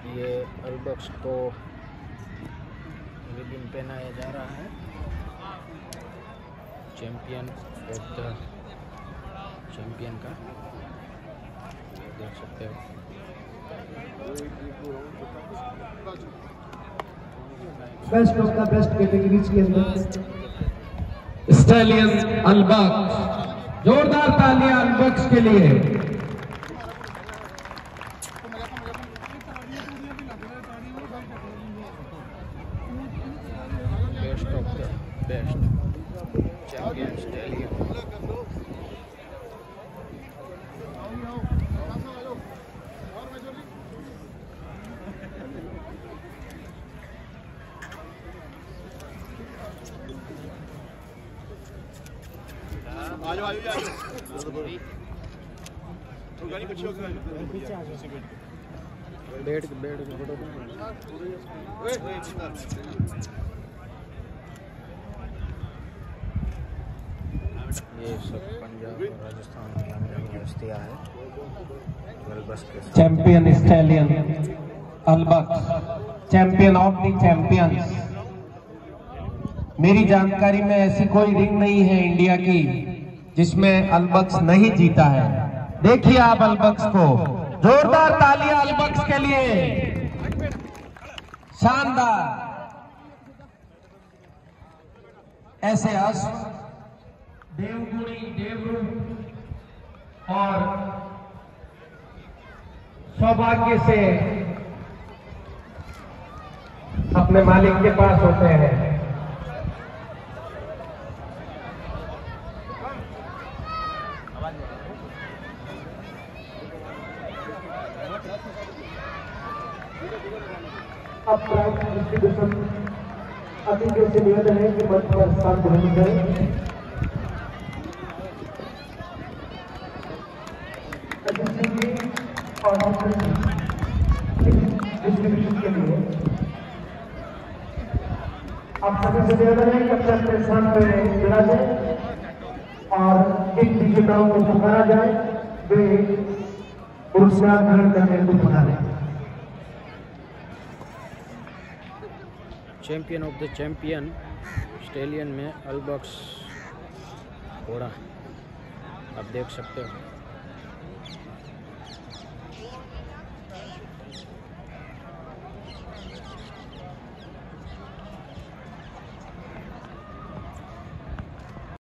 ये अल्बक्स को रिबन पहनाया जा रहा है। चैंपियन ऑफ द चैंपियन का देख सकते हो। Best of the best categories के अंदर स्टैलियन अल्बक्स, जोरदार तालियां अल्बक्स के लिए। Best of the best champion stallion. आजो आजो आजो तो गाड़ी पीछे हो गया बैठ के फोटो। ये सब पंजाब और राजस्थान की हस्तियां हैं। चैंपियन स्टैलियन अल्बक्स, चैंपियन ऑफ द चैंपियंस। मेरी जानकारी में ऐसी कोई रिंग नहीं है इंडिया की जिसमें अल्बक्स नहीं जीता है। देखिए आप अल्बक्स को, जोरदार तालियां अल्बक्स के लिए। शानदार ऐसे अश्व देवगुणी, देवरूप और सौभाग्य से अपने मालिक के पास होते हैं। अब प्राइज डिस्ट्रीब्यूशन अतिथियों से निवेदन है कि मंच पर स्थान ग्रहण करें। और डिस्ट्रीब्यूशन के लिए आप सभी से निवेदन है कि अपने अपने स्थान पर जुड़ा जाए और इन विजेताओं को पुकारा जाए, वे पुरस्कार ग्रहण करने को पधारें। Champion of the champion stallion में अल्बक्स घोड़ा आप देख सकते हो।